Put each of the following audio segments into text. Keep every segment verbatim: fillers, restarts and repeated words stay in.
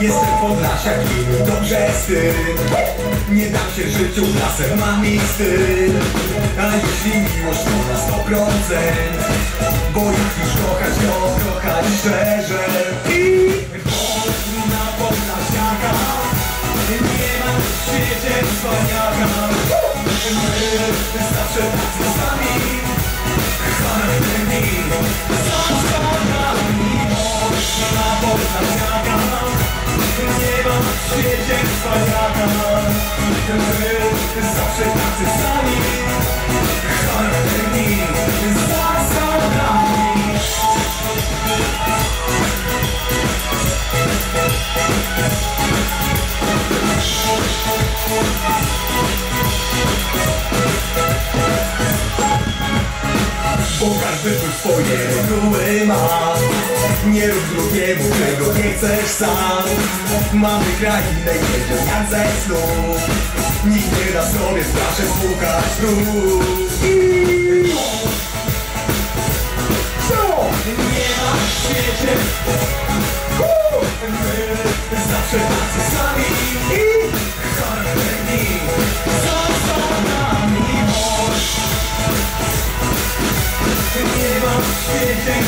Jestem Podlasiak i dobrze z tym. Nie dam się życiu lasem, mam ich styl. A jeśli miłość to na sto procent, bo jak już kochać, to kochać szczerze. I bo na Podlasiaka nie ma w świecie cwaniaka. My zawsze tacy sami, charakterni, zasadami. Na Podlasiaka nie ma w świecie cwaniaka. My zawsze tacy sami, charakterni, zasadami. Bo każdy tu swoje reguły ma. Nie rób drugiemu czego nie chcesz sam. Mamy krainę i jedziemy jak ze snu. Nikt nie da sobie strasznie spłukać dróg. I co? Nie ma w świecie. My zawsze tacy sami i charakterni, zasadami. Nie ma w świecie.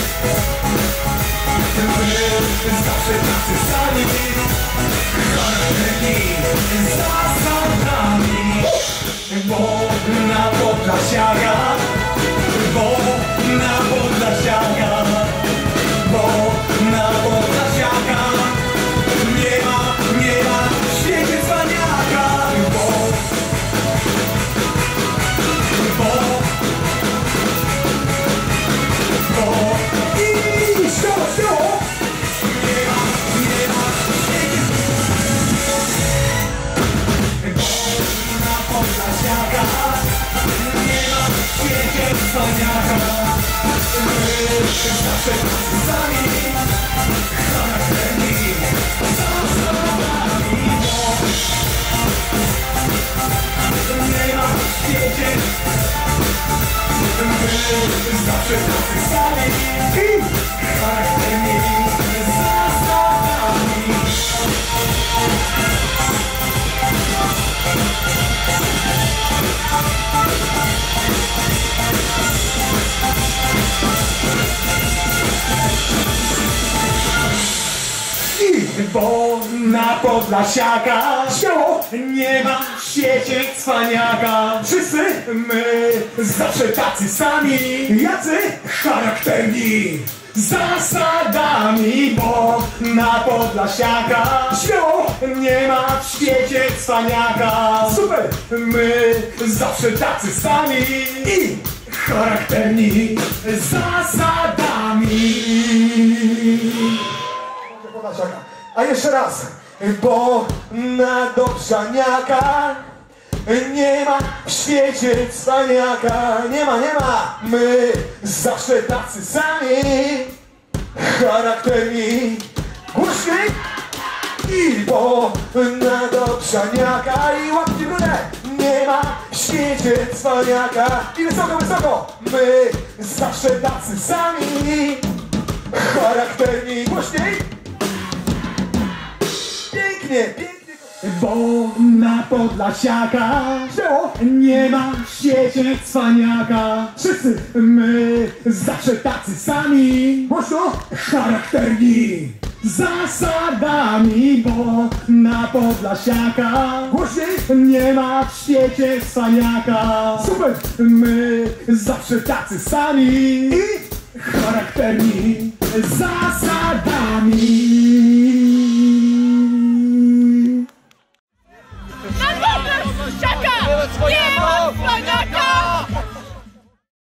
My zawsze tacy sami, charakterni, zasadami. Bo na Podlasiaka, bo na Podlasiaka, bo na Podlasiaka nie ma, nie ma w świecie cwaniaka. Bo, bo, bo i śpiewa, śpiewa. Nie ma, nie ma w świecie. Bo na Podlasiaka nie ma w świecie cwaniaka. My zawsze tacy sami, charakterni, zasadami. Nie ma w świecie. My zawsze tacy sami i charakterni, zasadami. I bo na Podlasiaka śmiało nie ma w świecie cwaniaka. Wszyscy my zawsze tacy sami, jacy charakterni, zasadami. Bo na Podlasiaka śmiało nie ma w świecie cwaniaka. Super! My zawsze tacy sami i charakterni, zasadami. A jeszcze raz, bo na Dobrzaniaka nie ma w świecie cwaniaka. Nie ma, nie ma. My zawsze tacy sami, charakterni, głośniej. I bo na Dobrzaniaka i łapki w górę nie ma w świecie cwaniaka. I wysoko, wysoko. My zawsze tacy sami, charakterni, głośniej. Pięknie, pięknie. Bo na Podlasiaka nie ma w świecie cwaniaka. Wszyscy my zawsze tacy sami, głośno, charakterni, zasadami. Bo na Podlasiaka głośniej nie ma w świecie cwaniaka. Super! My zawsze tacy sami i charakterni, zasadami.